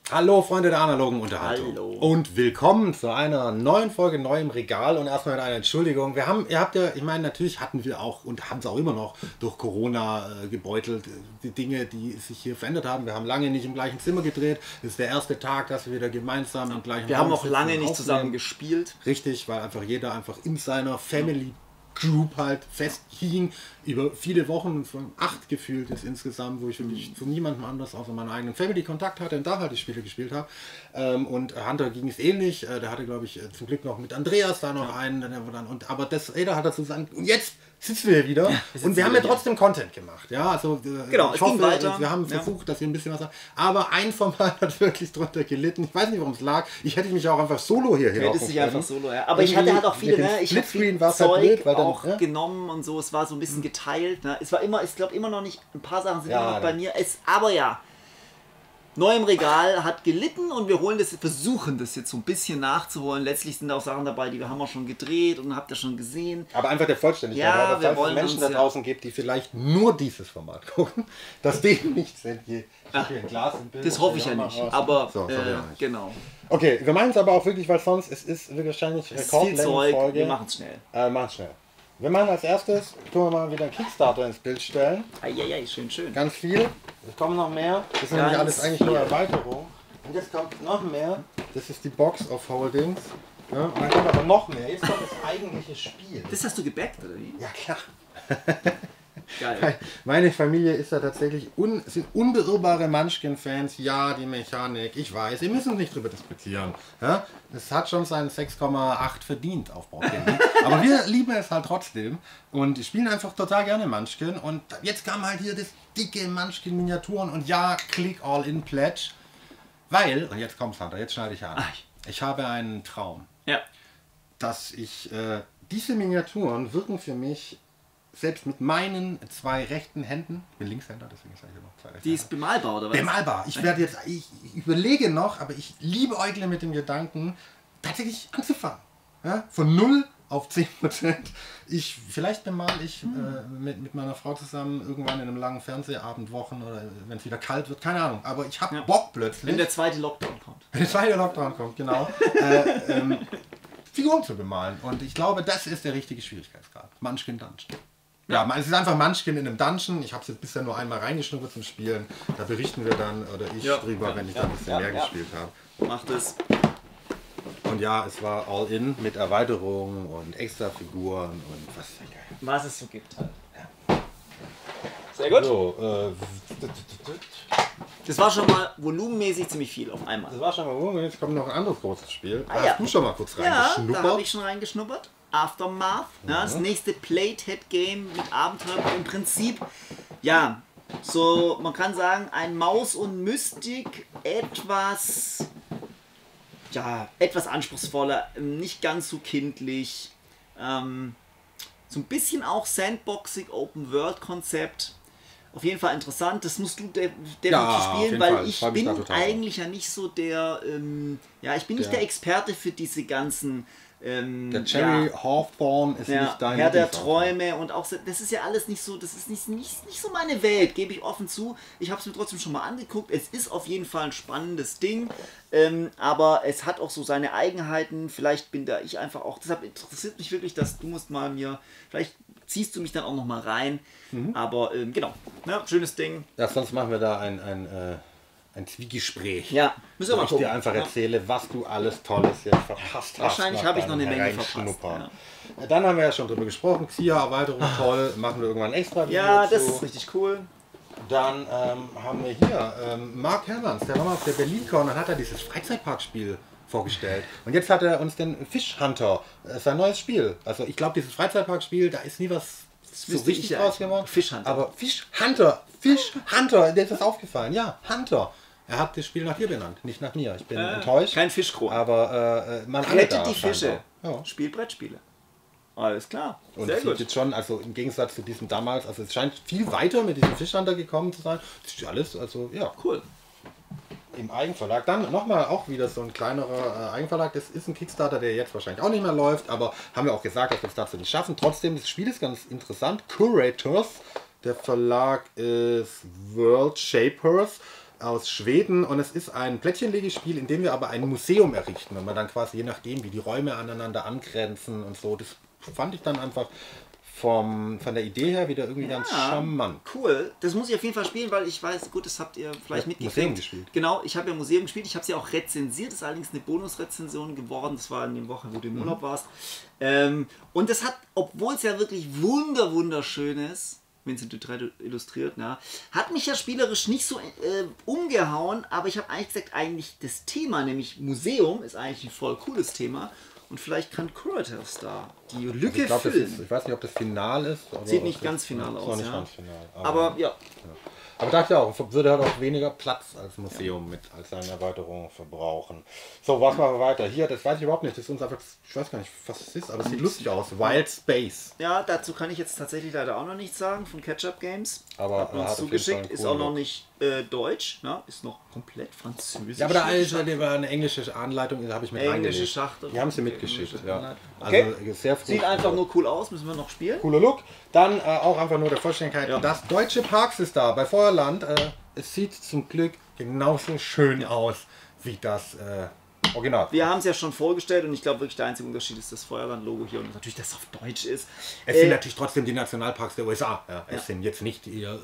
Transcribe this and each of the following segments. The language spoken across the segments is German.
Hallo Freunde der analogen Unterhaltung. Hallo. Und willkommen zu einer neuen Folge Neu im Regal und erstmal mit einer Entschuldigung. Ich meine, natürlich hatten wir auch und haben es auch immer noch durch Corona gebeutelt, die Dinge, die sich hier verändert haben. Wir haben lange nicht im gleichen Zimmer gedreht. Das ist der erste Tag, dass wir wieder gemeinsam im gleichen Wir Raum haben auch sitzen lange und nicht aufnehmen. zusammen gespielt. Richtig, weil einfach jeder einfach in seiner Family Group halt festhing über viele Wochen, von 8 gefühlt ist insgesamt, wo ich wirklich zu niemandem anders außer meiner eigenen Family Kontakt hatte und da halt die Spiele gespielt habe. Und Hunter ging es ähnlich, der hatte glaube ich zum Glück noch mit Andreas da noch einen, aber jeder hat dazu gesagt, und jetzt sitzen wir wieder und wir haben ja trotzdem Content gemacht. Ja, also Genau, ich hoffe, ging weiter. wir haben versucht, dass wir ein bisschen was haben, aber ein Format hat wirklich drunter gelitten. Ich weiß nicht, worum es lag. Ich hätte mich auch einfach solo hierher Hättest dich einfach solo, ja. Aber ich hatte halt auch viele, ne? Ich habe viel halt Zeug blöd, weil auch dann, genommen und so. Es war so ein bisschen geteilt. Ne? Es war immer, ich glaube immer noch nicht, ein paar Sachen sind Ja, immer noch bei mir. Aber ja, Neu im Regal hat gelitten und wir versuchen das jetzt so ein bisschen nachzuholen. Letztlich sind da auch Sachen dabei, die wir haben auch schon gedreht und habt ihr schon gesehen. Aber einfach der Vollständigkeit, Ja, weil wir es wollen Menschen uns da draußen gibt, die vielleicht nur dieses Format gucken, dass denen nichts entgeht. Ich habe hier ein Glas im Bild. Das hoffe ich ja nicht, aber so, nicht. genau. Okay, wir meinen es aber auch wirklich, weil sonst es ist wahrscheinlich Es ist viel Zeug, wir machen es schnell. Machen es schnell. Wir machen als erstes, tun wir mal wieder einen Kickstarter ins Bild stellen. Eieiei, schön, schön. Ganz viel. Es kommen noch mehr. Das ist nämlich alles eigentlich nur Erweiterung. Und jetzt kommt noch mehr. Das ist die Box of Holdings. Ja, und dann kommt aber noch mehr. Jetzt kommt das eigentliche Spiel. Das hast du gebackt, oder wie? Ja, klar. Geil. Meine Familie ist da tatsächlich sind unbeirrbare Munchkin-Fans. Ja, die Mechanik, ich weiß, wir müssen nicht drüber diskutieren. Ja? Das hat schon seinen 6,8 verdient auf Boardgame. Aber wir lieben es halt trotzdem und spielen einfach total gerne Munchkin. Und jetzt kam halt hier das dicke Munchkin-Miniaturen und ja, Click All-In Pledge. Weil, und jetzt kommt's Hunter, jetzt schneide ich an. Ich habe einen Traum. Ja. Dass ich, diese Miniaturen wirken für mich selbst mit meinen 2 rechten Händen, ich bin Linkshänder, deswegen sage ich noch 2 rechte Die ist bemalbar, oder was? Bemalbar. Ich überlege noch, aber ich liebe Eugle mit dem Gedanken, tatsächlich anzufangen. Ja? Von 0 auf 10%. Vielleicht bemal ich mit meiner Frau zusammen irgendwann in einem langen Fernsehabend, Wochen oder wenn es wieder kalt wird, keine Ahnung. Aber ich habe Bock plötzlich. Wenn der zweite Lockdown kommt. Wenn der zweite Lockdown kommt, genau. Figuren zu bemalen. Und ich glaube, das ist der richtige Schwierigkeitsgrad. Munchkin Dungeon. Ja, es ist einfach Munchkin in einem Dungeon. Ich habe es jetzt bisher nur einmal reingeschnuppert zum Spielen. Da berichten wir dann, oder ich drüber, wenn ich dann ein bisschen mehr gespielt habe. Macht es. Und ja, es war All-In mit Erweiterungen und extra Figuren und was. Was es so gibt halt. Sehr gut. So, Das war schon mal volumenmäßig ziemlich viel auf einmal. das war schon mal, jetzt kommt noch ein anderes großes Spiel. ja. Hast du schon mal kurz Ja, da reingeschnuppert? habe ich schon reingeschnuppert. Aftermath, ja, das nächste Platehead-Game mit Abenteuer. Im Prinzip, ja, so, man kann sagen, ein Maus und Mystik, etwas anspruchsvoller, nicht ganz so kindlich, so ein bisschen auch Sandboxing, Open-World-Konzept. Auf jeden Fall interessant, das musst du definitiv spielen, weil ich bin eigentlich ja nicht so der, ich bin nicht der Experte für diese ganzen der Cherry Hawthorne ist nicht dein Herr der Träume und auch, das ist ja alles nicht so, das ist nicht so meine Welt, gebe ich offen zu. Ich habe es mir trotzdem schon mal angeguckt, es ist auf jeden Fall ein spannendes Ding, aber es hat auch so seine Eigenheiten, vielleicht bin da ich einfach auch, deshalb interessiert mich wirklich, dass du musst mal vielleicht ziehst du mich dann auch noch mal rein, aber genau, ne, schönes Ding. Ja, sonst machen wir da ein Zwiegespräch. Ja, müssen wir mal wo ich gucken. dir einfach erzähle, was du alles Tolles jetzt verpasst hast. Wahrscheinlich habe ich noch eine Menge verpasst. Ja. Dann haben wir ja schon drüber gesprochen, Xia-Erweiterung, toll, machen wir irgendwann extra Video Ja, das zu. ist richtig cool. Dann haben wir hier Mark Hermanns, der war mal auf der BerlinCon und hat er dieses Freizeitparkspiel vorgestellt. Und jetzt hat er uns den Fish Hunter, sein neues Spiel. Also ich glaube, dieses Freizeitparkspiel, da ist nie was so richtig draus gemacht. Fish Hunter. Aber Fish Hunter, der ist das aufgefallen. Ja, Hunter. Er hat das Spiel nach dir benannt, nicht nach mir. Ich bin enttäuscht. Kein Fischkron. Aber man Rettet die Fische. Ja. Spielbrettspiele. Alles klar. Und Sehr es gut. sieht jetzt schon, also im Gegensatz zu diesem damals, also es scheint viel weiter mit diesem Fish Hunter gekommen zu sein. Das ist alles, also ja. Cool. Im Eigenverlag. Dann nochmal auch wieder so ein kleinerer Eigenverlag. Das ist ein Kickstarter, der jetzt wahrscheinlich auch nicht mehr läuft, aber haben wir auch gesagt, dass wir es dazu nicht schaffen. Trotzdem, das Spiel ist ganz interessant. Curators, der Verlag ist World Shapers. aus Schweden und es ist ein Plättchenlegespiel, in dem wir aber ein Museum errichten und man dann quasi je nachdem, wie die Räume aneinander angrenzen und so, das fand ich dann einfach von der Idee her wieder irgendwie ganz charmant. Cool. Das muss ich auf jeden Fall spielen, weil ich weiß, gut, das habt ihr vielleicht mitgekriegt. Museum gespielt. Genau, ich habe ja Museum gespielt. Ich habe sie auch rezensiert. Das ist allerdings eine Bonusrezension geworden. Das war in den Wochen, wo du im Urlaub warst. Und das hat, obwohl es ja wirklich wunderschön ist, Vincent Dutrell illustriert, hat mich ja spielerisch nicht so umgehauen, aber ich habe eigentlich gesagt, eigentlich das Thema, nämlich Museum, ist eigentlich ein voll cooles Thema. Und vielleicht kann Curative da die Lücke füllen. Ich weiß nicht, ob das final ist. Sieht nicht ganz final aus. Noch nicht ganz final. Aber ja. Aber dachte ich auch, würde halt auch weniger Platz als Museum als seine Erweiterung verbrauchen. So, was machen wir weiter? Hier, das weiß ich überhaupt nicht. Das ist uns einfach, ich weiß gar nicht, was es ist, aber es sieht lustig aus. Wild Space. Ja, dazu kann ich jetzt tatsächlich leider auch noch nichts sagen, von Ketchup Games. Aber hat uns zugeschickt, ist auch noch nicht deutsch, ist noch komplett französisch. Ja, aber da war eine englische Anleitung, da habe ich mit englische Schachtel. Die haben sie mitgeschickt. Ja. Okay. Also sehr sieht einfach nur cool aus, müssen wir noch spielen. Cooler Look. Dann auch einfach nur der Vollständigkeit. Ja. Das deutsche Parks ist da bei Feuerland. Es sieht zum Glück genauso schön aus wie das Original. Wir haben es ja schon vorgestellt und ich glaube wirklich der einzige Unterschied ist das Feuerland-Logo hier und natürlich, dass es auf Deutsch ist. Es sind natürlich trotzdem die Nationalparks der USA. Ja, es sind jetzt nicht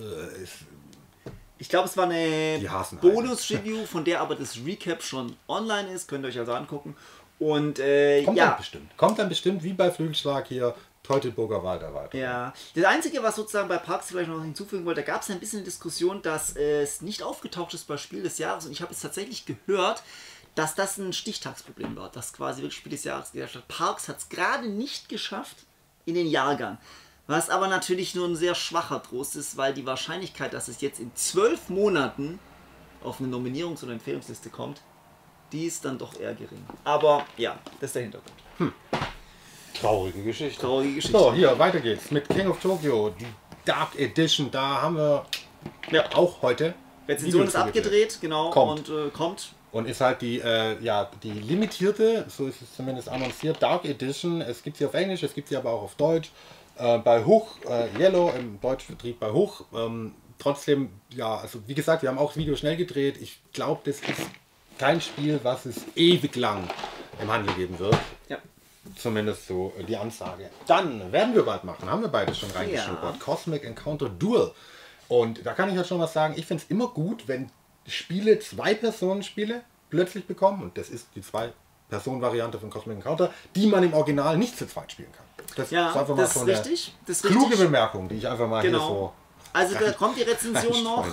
ich glaube, es war eine Bonus-Review, von der aber das Recap schon online ist. Könnt ihr euch also angucken. Und Kommt dann bestimmt wie bei Flügelschlag hier Teutoburger Walderweiterung. Ja, das Einzige, was sozusagen bei Parks vielleicht noch hinzufügen wollte, da gab es ein bisschen Diskussion, dass es nicht aufgetaucht ist bei Spiel des Jahres und ich habe es tatsächlich gehört, dass das ein Stichtagsproblem war, dass quasi wirklich Spiel des Jahres gesagt hat. Parks hat es gerade nicht geschafft in den Jahrgang. Was aber natürlich nur ein sehr schwacher Trost ist, weil die Wahrscheinlichkeit, dass es jetzt in 12 Monaten auf eine Nominierungs- oder Empfehlungsliste kommt, die ist dann doch eher gering. Aber ja, das ist der Hintergrund. Traurige Geschichte. Traurige Geschichte. So, hier, weiter geht's mit King of Tokyo, die Dark Edition. Da haben wir auch heute. Rezension ist abgedreht, genau, kommt. Und kommt. Und ist halt die limitierte, so ist es zumindest annonciert, Dark Edition. Es gibt sie auf Englisch, es gibt sie aber auch auf Deutsch. Bei Hoch, Yellow, im Deutschvertrieb bei Hoch. Trotzdem, also wie gesagt, wir haben auch das Video schnell gedreht. Ich glaube, das ist kein Spiel, was es ewig lang im Handel geben wird. Ja. Zumindest so die Ansage. Dann werden wir bald machen, haben wir beide schon reingeschnuppert. Cosmic Encounter Duel. Und da kann ich ja schon was sagen, ich finde es immer gut, wenn Spiele, 2-Personen-Spiele plötzlich bekommen, und das ist die 2-Personen-Variante von Cosmic Encounter, die man im Original nicht zu zweit spielen kann. Das ist einfach mal so eine kluge Bemerkung, die ich einfach mal hier so... Also da kommt die Rezension noch.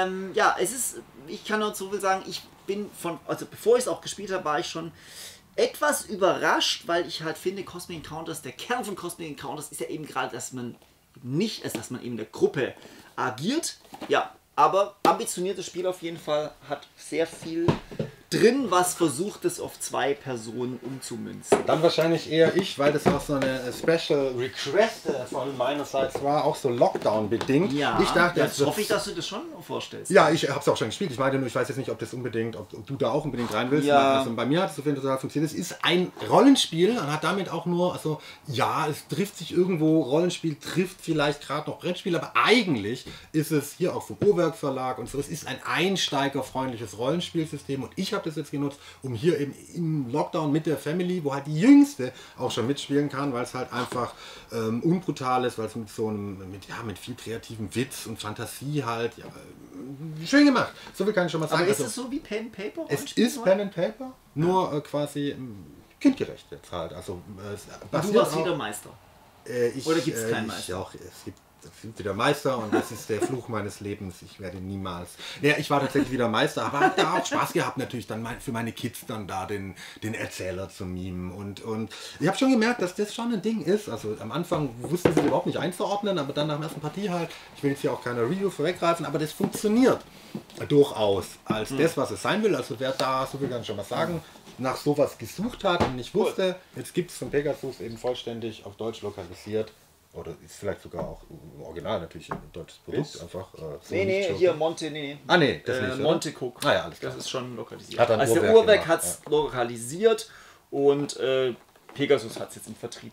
Ich kann nur so viel sagen, ich bin bevor ich es auch gespielt habe, war ich schon etwas überrascht, weil ich halt finde, Cosmic Encounters, der Kern von Cosmic Encounters ist ja eben gerade, dass man dass man eben in der Gruppe agiert. Ja, aber ambitioniertes Spiel auf jeden Fall, hat sehr viel drin, was versucht es auf 2 Personen umzumünzen. Dann wahrscheinlich eher ich, weil das auch so eine Special Request von meinerseits war, auch so Lockdown bedingt. Ja, ich dachte, jetzt hoffe ich, dass du das schon vorstellst. Ja, ich habe es auch schon gespielt. Ich meine nur, ich weiß jetzt nicht, ob das unbedingt, ob du da auch unbedingt rein willst. Ja. Also bei mir hat es auf jeden Fall total funktioniert. Es ist ein Rollenspiel und hat damit auch nur, also ja, es trifft sich irgendwo, Rollenspiel trifft vielleicht gerade noch Brettspiel, aber eigentlich ist es hier auch vom Uhrwerk Verlag und so, es ist ein einsteigerfreundliches Rollenspielsystem und ich habe das jetzt genutzt, um hier eben im Lockdown mit der Family, wo halt die Jüngste auch schon mitspielen kann, weil es halt einfach unbrutal ist, weil es mit so einem, mit viel kreativem Witz und Fantasie halt, schön gemacht. So viel kann ich schon mal sagen. Aber ist es so wie Pen and Paper? Es ist Pen and Paper, nur quasi kindgerecht jetzt halt. Also, du warst wieder Meister. Oder gibt es keinen Meister? Es gibt wieder Meister und das ist der Fluch meines Lebens. Ich werde niemals... Ja, ich war tatsächlich wieder Meister, aber habe da auch Spaß gehabt natürlich dann für meine Kids dann da den Erzähler zu mimen. Und ich habe schon gemerkt, dass das schon ein Ding ist. Also am Anfang wussten sie überhaupt nicht einzuordnen, aber dann nach der ersten Partie halt, ich will jetzt hier auch keine Review vorweggreifen, aber das funktioniert durchaus als das, was es sein will. Also wer da, so viel kann ich schon mal sagen, nach sowas gesucht hat und nicht wusste, jetzt gibt es von Pegasus eben vollständig auf Deutsch lokalisiert. Oder ist vielleicht sogar auch im Original natürlich ein deutsches Produkt. Einfach, hier Monte, nee. Ah, nee, das nicht. Monte Cook. Ah, ja, alles klar. Das ist schon lokalisiert. Also der Uhrwerk hat es lokalisiert und Pegasus hat es jetzt im Vertrieb.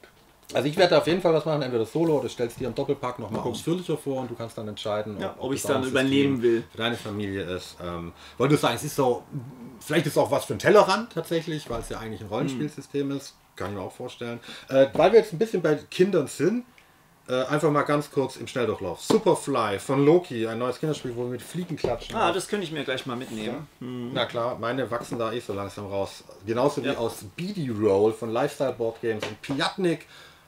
Also ich werde auf jeden Fall was machen, entweder Solo oder stellst dir im Doppelpack nochmal ausführlicher vor und du kannst dann entscheiden, ob ich es das dann auch ein übernehmen System will. für deine Familie ist. Weil du sagst, es ist so, vielleicht ist es auch was für ein Tellerrand tatsächlich, weil es ja eigentlich ein Rollenspielsystem ist, kann ich mir auch vorstellen. Weil wir jetzt ein bisschen bei Kindern sind, einfach mal ganz kurz im Schnelldurchlauf. Superfly von Loki, ein neues Kinderspiel, wo wir mit Fliegen klatschen. Ah, das könnte ich mir gleich mal mitnehmen. Na klar, meine wachsen da so langsam raus. Genauso wie aus Beady Roll von Lifestyle Board Games und Piatnik,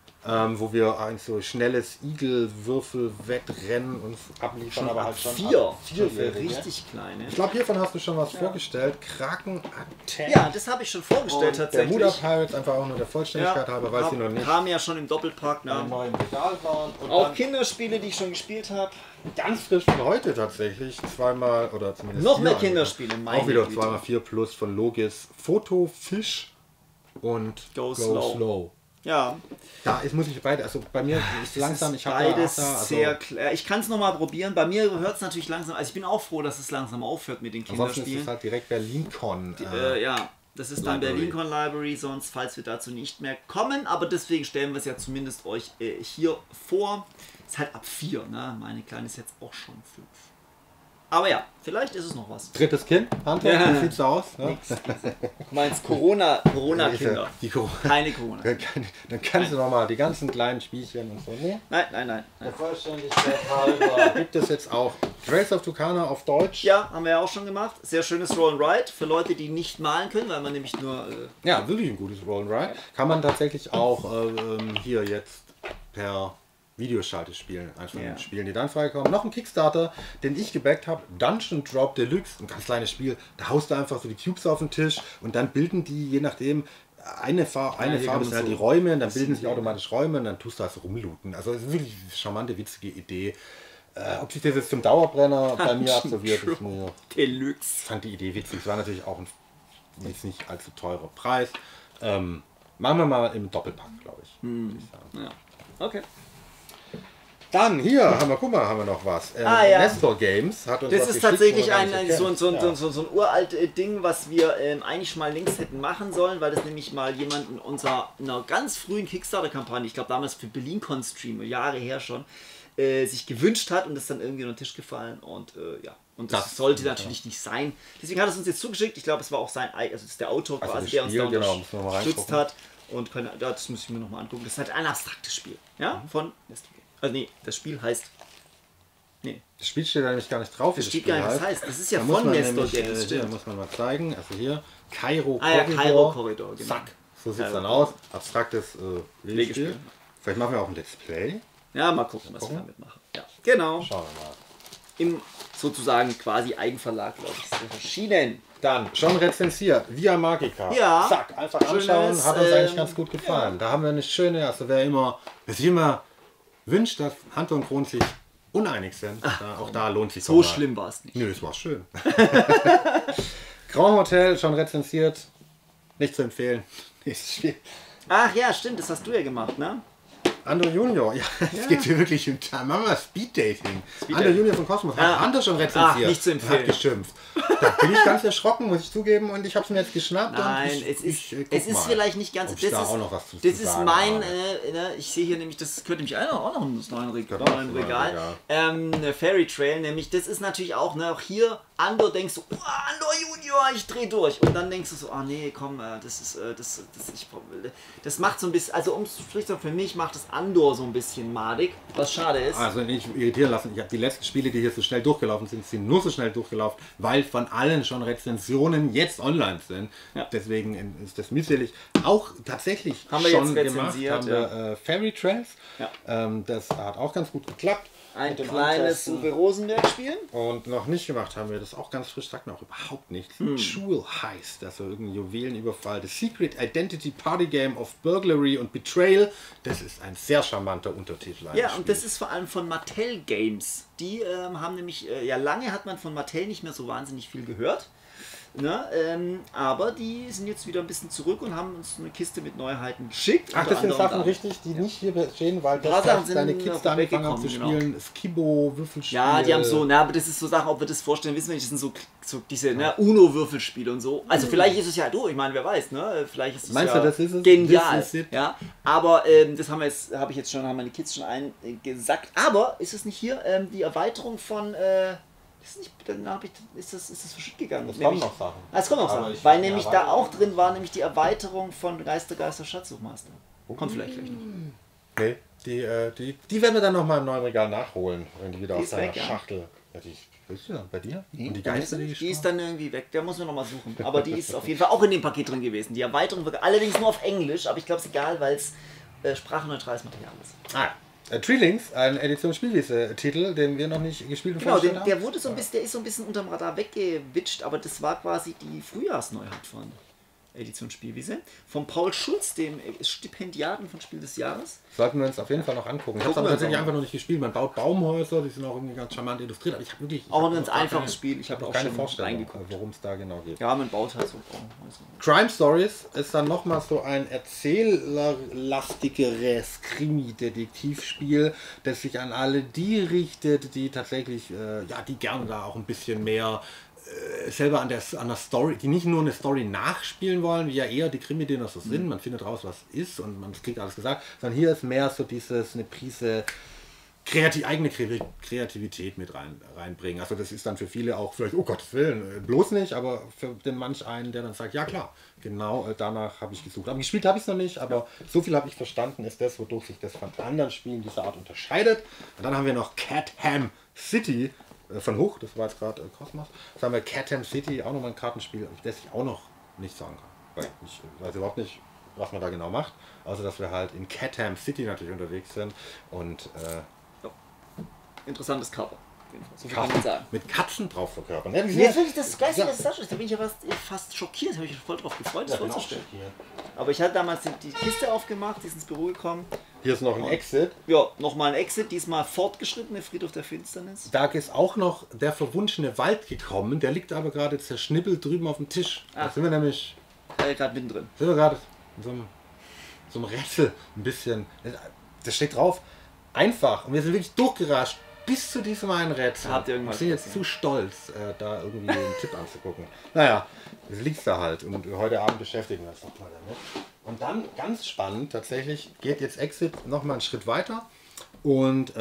wo wir ein so schnelles Igel-Würfel-Wettrennen uns abliefern, aber halt schon Vier für richtig kleine. Ich glaube, hiervon hast du schon was vorgestellt. Kraken Attack. Ja, das habe ich schon vorgestellt tatsächlich. Der Muda Pirates einfach auch nur der Vollständigkeit halber, weil sie noch nicht kam ja schon im Doppelpack. Ne? neu im Regal waren. Und auch Kinderspiele, die ich schon gespielt habe. ganz frisch von heute tatsächlich. Zweimal oder zumindest noch vier mehr Kinderspiele. Auch wieder 2x4 plus von Logis. Foto, Fisch und Go Slow. Ja. Da muss ich beide, also bei mir ist langsam, ich habe beides also sehr klar. Ich kann es nochmal probieren. Bei mir hört es natürlich langsam, also ich bin auch froh, dass es langsam aufhört mit den ansonsten Kinderspielen. ist es halt direkt BerlinCon. Ja, das ist dann BerlinCon Library, sonst falls wir dazu nicht mehr kommen, aber deswegen stellen wir es ja zumindest euch hier vor. Ist halt ab 4, ne? Meine Kleine ist jetzt auch schon 5. Aber ja, vielleicht ist es noch was. Drittes Kind, Hunter, wie sieht's aus? Ne? Du meinst Corona-Kinder. Keine Corona. Dann kannst du nochmal die ganzen kleinen Spielchen und so. Ne? Nein. Der Vollständigkeit halber gibt es jetzt auch Trails of Tucana auf Deutsch. Ja, haben wir ja auch schon gemacht. Sehr schönes Roll and Ride für Leute, die nicht malen können, weil man nämlich nur... ja, wirklich ein gutes Roll and Ride. Kann man tatsächlich auch hier jetzt per Videoschalte spielen, einfach Spielen, die dann freikommen. Noch ein Kickstarter, den ich gebackt habe, Dungeon Drop Deluxe, ein ganz kleines Spiel. Da haust du einfach so die Cubes auf den Tisch und dann bilden die, je nachdem, eine Farbe sind halt die Räume, und dann bilden sich automatisch Räume und dann tust du also rumlooten. Also es ist wirklich eine charmante, witzige Idee. Ob sich das jetzt zum Dauerbrenner bei mir absolviert, ist mir... Deluxe. Ich fand die Idee witzig. Es war natürlich auch ein jetzt nicht allzu teurer Preis. Machen wir mal im Doppelpack, glaube ich. Würde ich sagen. Ja. Okay. Dann hier haben wir noch was. Nestor Games hat uns das was ist tatsächlich so ein uralt Ding, was wir eigentlich mal links hätten machen sollen, weil das nämlich mal jemand in einer ganz frühen Kickstarter-Kampagne, ich glaube damals für BerlinCon Stream, Jahre her schon, sich gewünscht hat und das ist dann irgendwie unter den Tisch gefallen und und das sollte natürlich nicht sein. Deswegen hat er es uns jetzt zugeschickt. Ich glaube, es war auch sein, also das ist der Autor quasi, der uns da unterstützt hat. Und das muss ich mir nochmal angucken. Das ist halt ein abstraktes Spiel, ja, von Nestor Games. Also nee, das Spiel heißt... Das Spiel steht da nämlich gar nicht drauf, das steht gar nicht, was heißt. Das ist ja da von Nestor Games. Hier muss man mal zeigen. Also hier, Kairo Korridor, genau. Zack, so sieht es dann aus. Abstraktes Legespiel. Vielleicht machen wir auch ein Let's Play. Ja, mal gucken, was wir damit machen. Ja, genau. Schauen wir mal. Im sozusagen quasi Eigenverlag, glaube ich, ist erschienen. Dann schon rezensiert, Via Magica. Ja. Zack, einfach anschauen, hat uns eigentlich ganz gut gefallen. Da haben wir eine schöne, also wer sich immer wünscht, dass Hunter und Kron sich uneinig sind, auch da lohnt sich so schlimm war es nicht. Nö, es war schön. Grand Hotel, schon rezensiert, nicht zu empfehlen. Nächstes Spiel. Ach ja, stimmt, das hast du ja gemacht, ne? Andor Junior, es geht hier wirklich um Mama Speed Dating. Andor Junior von Cosmos hat Andor schon rezensiert. Nicht zu empfehlen. Hat geschimpft. Da bin ich ganz erschrocken, muss ich zugeben, und ich habe es mir jetzt geschnappt. Nein, und es ist vielleicht nicht ganz... Das ist mein... ich sehe hier nämlich, das gehört nämlich auch noch in das neue Regal. Fairy Trail, nämlich das ist natürlich auch, auch hier, Andor denkst du, Andor Junior, ich dreh durch. Und dann denkst du so, nee, komm, das macht so ein bisschen, also für mich macht das Andor so ein bisschen madig, was schade ist. Also nicht irritieren lassen, ich habe die letzten Spiele, die hier so schnell durchgelaufen sind nur so schnell durchgelaufen, weil von allen schon Rezensionen jetzt online sind. Ja. Deswegen ist das mühselig. Auch tatsächlich haben wir schon jetzt rezensiert, haben wir Fairy Trails. Ja. Das hat auch ganz gut geklappt. Ein kleines Uwe Rosenberg-Spiel. Und noch nicht gemacht haben wir das auch ganz frisch, sagt mir auch überhaupt nichts. Jewel Heist, also irgendein Juwelenüberfall. The Secret Identity Party Game of Burglary und Betrayal. Das ist ein sehr charmanter Untertitel. Ja, und das ist vor allem von Mattel Games. Die haben nämlich, lange hat man von Mattel nicht mehr so wahnsinnig viel gehört. Ne? Aber die sind jetzt wieder ein bisschen zurück und haben uns eine Kiste mit Neuheiten geschickt. Ach, das sind Sachen richtig, die nicht hier stehen, weil das heißt, deine Kids da angefangen haben zu spielen. Skibbo, Würfelspiele. Ja, die haben so, aber das ist so Sachen, ob wir das vorstellen, wissen wir nicht, das sind so diese Uno-Würfelspiele und so. Also vielleicht ist es ja, ich meine, wer weiß, ne? Vielleicht ist es Meinst ja du, das ist es? genial. Ja? Aber das haben meine Kids schon eingesackt. Aber ist es nicht hier die Erweiterung von ist das verschütt gegangen. Es kommen noch Sachen. Es kommen noch Sachen. Weil nämlich da auch drin war nämlich die Erweiterung von Geister Schatzsuchmaster. Kommt vielleicht gleich noch. Nee, die werden wir dann nochmal im neuen Regal nachholen, wenn die wieder aus seiner weg, Schachtel. Ja, willst du dann bei dir? Nee, und die Geister, die ist dann irgendwie weg. Der muss man nochmal suchen. Aber die ist auf jeden Fall auch in dem Paket drin gewesen. Die Erweiterung wird allerdings nur auf Englisch, aber ich glaube es ist egal, weil es sprachneutrales Material ist. Treelinks, ein Edition-Spielwiese-Titel, den wir noch nicht gespielt und vorgestellt haben. Der ist so ein bisschen unterm Radar weggewitscht, aber das war quasi die Frühjahrsneuheit von Edition Spielwiese. Von Paul Schulz, dem Stipendiaten von Spiel des Jahres. Sollten wir uns auf jeden Fall noch angucken. Ich habe es aber tatsächlich einfach noch nicht gespielt. Man baut Baumhäuser, die sind auch irgendwie ganz charmant illustriert, aber ich habe wirklich... Auch ein ganz einfaches Spiel. Ich habe auch keine schon Vorstellung, reingeguckt, worum es da genau geht. Ja, man baut halt so Baumhäuser. Crime Stories ist dann nochmal so ein erzählerlastigeres Krimi-Detektivspiel, das sich an alle die richtet, die tatsächlich, die gerne da auch ein bisschen mehr selber an der Story, die nicht nur eine Story nachspielen wollen, wie ja eher die Krimi-Dinner so sind, man findet raus, was ist und man kriegt alles gesagt, sondern hier ist mehr so eine Prise eigene Kreativität mit reinbringen. Also das ist dann für viele auch vielleicht, oh Gottes Willen, bloß nicht, aber für den manch einen, der dann sagt, ja klar, genau danach habe ich gesucht. Aber gespielt habe ich es noch nicht, aber so viel habe ich verstanden, ist das, wodurch sich das von anderen Spielen dieser Art unterscheidet. Und dann haben wir noch Catham City, von Hoch, das war jetzt gerade Cosmos. Jetzt haben wir Catham City, auch nochmal ein Kartenspiel, das ich auch noch nicht sagen kann. Weil ich weiß überhaupt nicht, was man da genau macht. Also dass wir halt in Catham City natürlich unterwegs sind. Und interessantes Cover. So viel kann man sagen. Mit Katzen drauf verkörpern. Ja, jetzt wirklich das Geilste, das ist. Da bin ich ja fast schockiert. Da habe ich mich voll drauf gefreut, das vorzustellen. Aber ich hatte damals die Kiste aufgemacht, die ist ins Büro gekommen. Hier ist noch ein Exit. Ja, nochmal ein Exit, diesmal fortgeschrittene Friedhof der Finsternis. Da ist auch noch der verwunschene Wald gekommen, der liegt aber gerade zerschnippelt drüben auf dem Tisch. Da sind wir nämlich... gerade mittendrin. Sind wir gerade in so einem Rätsel ein bisschen... Das steht drauf, einfach. Und wir sind wirklich durchgerascht bis zu diesem einen Rätsel. Wir sind jetzt zu stolz, da irgendwie einen Tipp anzugucken. Naja, es liegt da halt und heute Abend beschäftigen wir uns nochmal damit. Und dann, ganz spannend, tatsächlich geht jetzt Exit nochmal einen Schritt weiter und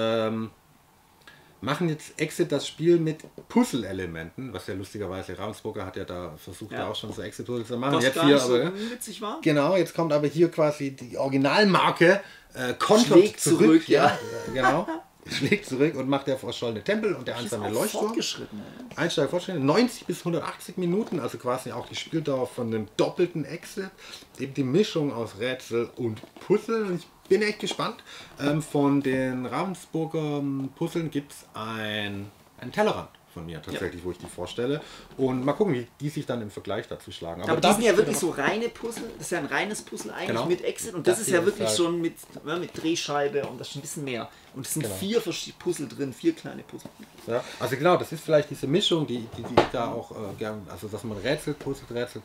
machen jetzt Exit das Spiel mit Puzzle-Elementen, was ja lustigerweise, Ravensburger hat ja da versucht, ja auch schon so Exit-Puzzle zu machen. Was jetzt gar hier nicht so aber, witzig war. Genau, jetzt kommt aber hier quasi die Originalmarke, kontert zurück. Ja, genau. Schlägt zurück und macht der verschollene Tempel und der einsame Leuchtturm. Einsteiger fortgeschritten. 90 bis 180 Minuten, also quasi auch die Spieldauer von einem doppelten Exit. Eben die Mischung aus Rätsel und Puzzle. Und ich bin echt gespannt. Von den Ravensburger Puzzeln gibt es einen Tellerrand von mir tatsächlich, wo ich die vorstelle. Und mal gucken, wie die sich dann im Vergleich dazu schlagen. Aber die sind ja wirklich so reine Puzzle. Das ist ja ein reines Puzzle eigentlich mit Exit. Und das ist ja wirklich schon mit Drehscheibe und das ist schon ein bisschen mehr. Und es sind 4 Puzzle drin, 4 kleine Puzzle. Ja, also genau, das ist vielleicht diese Mischung, die da auch gern, also dass man Rätsel puzzelt.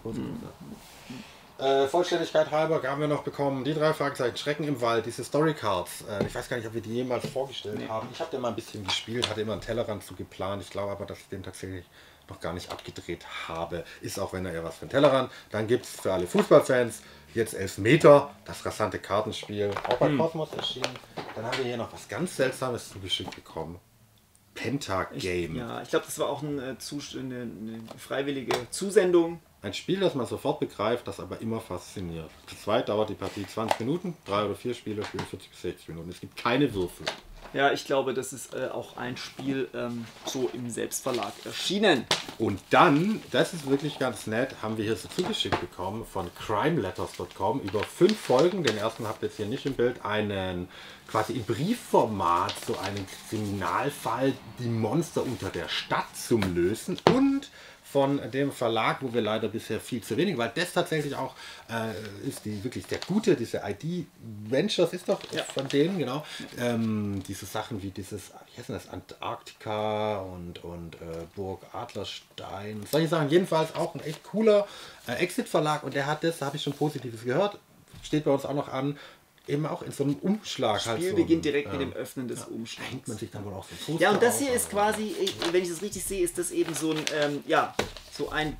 Vollständigkeit halber haben wir noch bekommen die 3 Fragezeichen, Schrecken im Wald, diese Storycards. Ich weiß gar nicht, ob wir die jemals vorgestellt haben. Ich habe den mal ein bisschen gespielt, hatte immer einen Tellerrand zu geplant. Ich glaube aber, dass ich den tatsächlich noch gar nicht abgedreht habe. Ist auch wenn er eher was für einen Tellerrand. Dann gibt es für alle Fußballfans jetzt 11 Meter, das rasante Kartenspiel, auch bei Cosmos erschienen. Dann haben wir hier noch was ganz Seltsames zugeschickt bekommen. Pentagame. Ich glaube, das war auch eine freiwillige Zusendung. Ein Spiel, das man sofort begreift, das aber immer fasziniert. Zu zweit dauert die Partie 20 Minuten, 3 oder 4 Spieler spielen 40 bis 60 Minuten. Es gibt keine Würfel. Ja, ich glaube, das ist auch ein Spiel so im Selbstverlag erschienen. Und dann, das ist wirklich ganz nett, haben wir hier so zugeschickt bekommen von crimeletters.com über 5 Folgen. Den ersten habt ihr jetzt hier nicht im Bild. Einen quasi im Briefformat, so einen Kriminalfall, die Monster unter der Stadt zum Lösen. Und von dem Verlag, wo wir leider bisher viel zu wenig, weil das tatsächlich auch ist die wirklich der gute, diese ID Ventures ist doch von denen, genau. Diese Sachen wie dieses, wie heißt das, Antarktika und Burg Adlerstein, solche Sachen. Jedenfalls auch ein echt cooler Exit-Verlag und der hat das, da habe ich schon Positives gehört, steht bei uns auch noch an, eben auch in so einem Umschlag. Das Spiel halt so beginnt direkt mit dem Öffnen des Umschlags. Hängt man sich dann wohl auch so ein Poster Ja, und das hier auf, ist quasi, wenn ich das richtig sehe, ist das eben so ein, so ein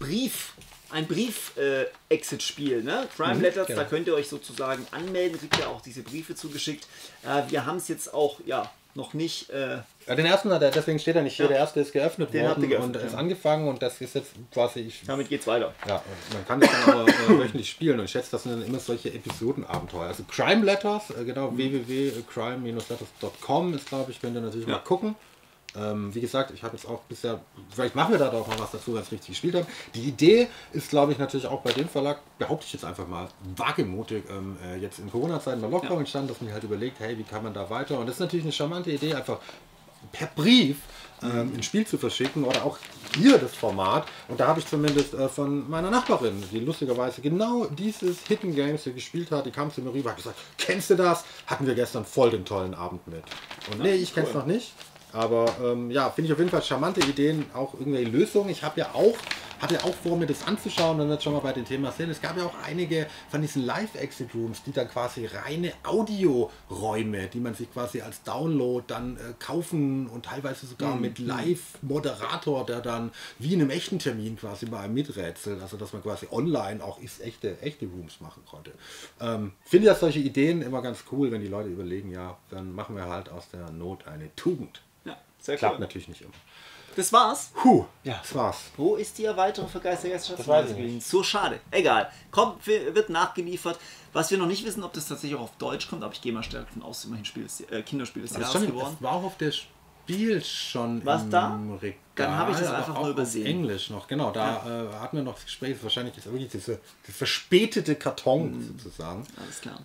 Brief-Exit-Spiel. Ne? Crime Letters, genau. da könnt ihr euch sozusagen anmelden, kriegt ja auch diese Briefe zugeschickt. Wir haben es jetzt auch, noch nicht... Ja, den ersten hat er, deswegen steht er nicht hier, der erste ist geöffnet Den habt ihr worden geöffnet, und ist angefangen und das ist jetzt quasi... Damit geht's weiter. Ja, man kann das dann aber wöchentlich spielen und ich schätze, das sind dann immer solche Episodenabenteuer. Also Crime Letters, genau, www.crime-letters.com ist, glaube ich, könnt ihr natürlich mal gucken. Wie gesagt, ich habe jetzt auch bisher, vielleicht machen wir da doch mal was dazu, weil ich richtig gespielt habe. Die Idee ist, glaube ich, natürlich auch bei dem Verlag, behaupte ich jetzt einfach mal, wagemutig, jetzt in Corona-Zeiten bei Lockdown entstanden, dass man halt überlegt, hey, wie kann man da weiter? Und das ist natürlich eine charmante Idee, einfach per Brief ein Spiel zu verschicken oder auch hier das Format. Und da habe ich zumindest von meiner Nachbarin, die lustigerweise genau dieses Hidden Games hier gespielt hat, die kam zu mir rüber, hat gesagt, kennst du das? Hatten wir gestern voll den tollen Abend mit. Und nee, ich kenne es noch nicht. Aber ja, finde ich auf jeden Fall charmante Ideen, auch irgendwelche Lösungen. Ich habe ja auch vor, mir das anzuschauen, wenn wir jetzt schon mal bei dem Thema sind. Es gab ja auch einige von diesen Live-Exit-Rooms, die dann quasi reine Audioräume, die man sich quasi als Download dann kaufen und teilweise sogar mit Live-Moderator, der dann wie in einem echten Termin quasi bei einem miträtselt, also dass man quasi online auch echte Rooms machen konnte. Finde ja solche Ideen immer ganz cool, wenn die Leute überlegen, ja, dann machen wir halt aus der Not eine Tugend. Ja, sehr Klappt cool. natürlich nicht immer. Das war's. Ja, das war's. Wo ist die Erweiterung für Geistergeist? Das weiß ich nicht. So schade. Egal. Kommt, wird nachgeliefert. Was wir noch nicht wissen, ob das tatsächlich auch auf Deutsch kommt, aber ich gehe mal stark davon aus, immerhin Kinderspiel des Jahres geworden. Das war auch auf der Spiel schon Was im da? Regal. Dann habe ich das aber einfach auch nur übersehen. Auf Englisch noch, genau. Da hatten wir noch das Gespräch. Wahrscheinlich ist wirklich das verspätete Karton sozusagen. Alles klar.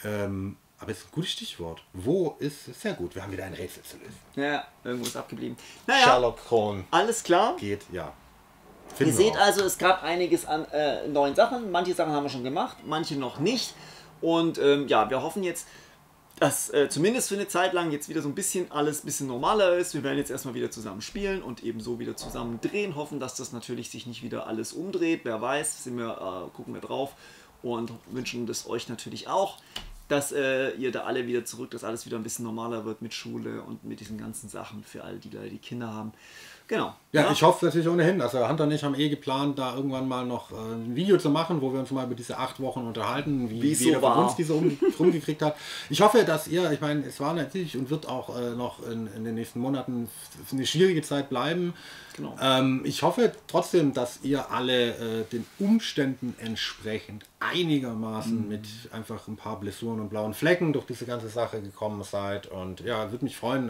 Aber es ist ein gutes Stichwort. Wo ist sehr gut. Wir haben wieder ein Rätsel zu lösen. Ja, irgendwo ist abgeblieben. Naja, Sherlock Holmes alles klar. geht, ja. Ihr Finden wir seht auch. also, es gab einiges an neuen Sachen. Manche Sachen haben wir schon gemacht, manche noch nicht. Und ja, wir hoffen jetzt, dass zumindest für eine Zeit lang jetzt wieder so ein bisschen alles ein bisschen normaler ist. Wir werden jetzt erstmal wieder zusammen spielen und ebenso wieder zusammen drehen. Hoffen, dass das natürlich sich nicht wieder alles umdreht. Wer weiß, gucken wir drauf und wünschen das euch natürlich auch, dass ihr da alle wieder zurück, dass alles wieder ein bisschen normaler wird mit Schule und mit diesen ganzen Sachen für alle, die die Kinder haben. Genau. Ja, ich hoffe natürlich ohnehin. Also Hunter und ich haben geplant, da irgendwann mal noch ein Video zu machen, wo wir uns mal über diese 8 Wochen unterhalten, wie es jeder so von war. uns diese rumgekriegt hat. Ich hoffe, dass ihr, ich meine, es war natürlich und wird auch noch in den nächsten Monaten eine schwierige Zeit bleiben. Genau. Ich hoffe trotzdem, dass ihr alle den Umständen entsprechend einigermaßen mit einfach ein paar Blessuren und blauen Flecken durch diese ganze Sache gekommen seid. Und ja, würde mich freuen,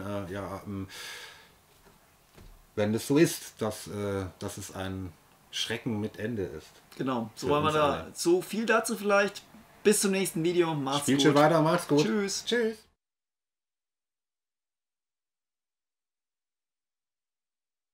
wenn das so ist, dass es ein Schrecken mit Ende ist. Genau. So Für wollen wir uns da. alle. So viel dazu vielleicht. Bis zum nächsten Video. Macht's Spielt gut. schon weiter, macht's gut. Tschüss. Tschüss.